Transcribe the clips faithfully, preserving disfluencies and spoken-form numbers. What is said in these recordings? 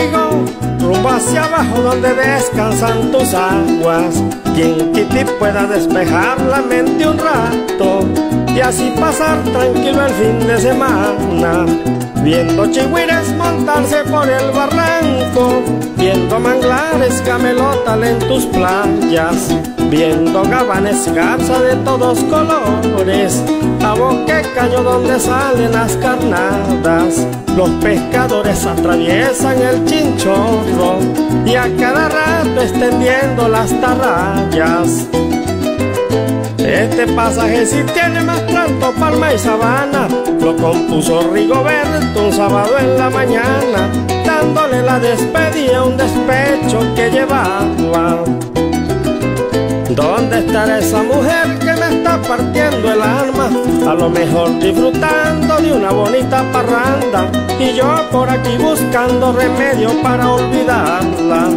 contigo rumbo hacia abajo donde descansan tus aguas, y en Tití pueda despejar la mente un rato y así pasar tranquilo el fin de semana, viendo chigüires montarse por el barranco, viendo manglares camelotal en tus playas, viendo gabanes garza de todos colores, a boque caño donde salen las carnadas. Los pescadores atraviesan el chinchorro y a cada rato extendiendo las tarrayas. Este pasaje sí tiene más trato, palma y sabana, lo compuso Rigoberto un sábado en la mañana, dándole la despedida a un despecho que llevaba. ¿Dónde estará esa mujer que me está partiendo el alma? A lo mejor disfrutando de una bonita parranda, y yo por aquí buscando remedio para olvidarla.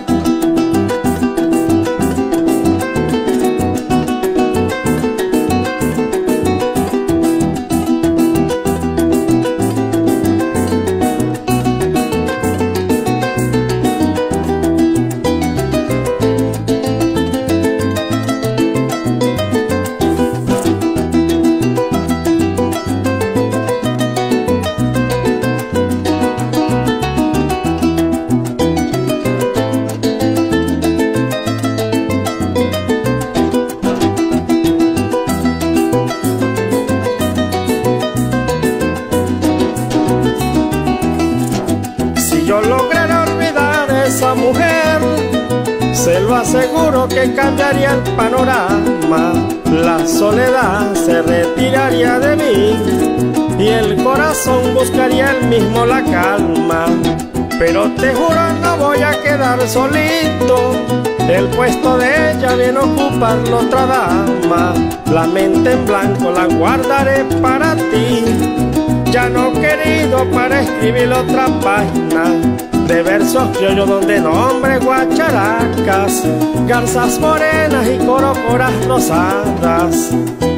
Yo lograra olvidar a esa mujer, se lo aseguro que cambiaría el panorama. La soledad se retiraría de mí y el corazón buscaría el mismo la calma. Pero te juro no voy a quedar solito, el puesto de ella viene a ocuparlo otra dama. La mente en blanco la guardaré para ti, ya no querido para escribir otra página de versos criollos donde nombre guacharacas, garzas morenas y corocoras rosadas.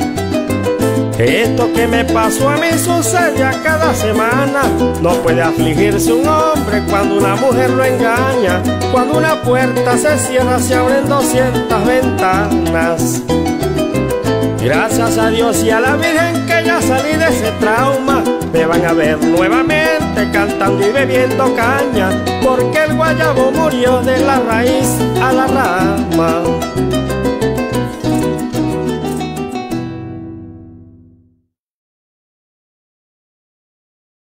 Esto que me pasó a mí sucede a cada semana. No puede afligirse un hombre cuando una mujer lo engaña. Cuando una puerta se cierra se abren doscientas ventanas. Gracias a Dios y a la Virgen que ya salí de ese trauma. Me van a ver nuevamente cantando y bebiendo caña, porque el guayabo murió de la raíz a la rama.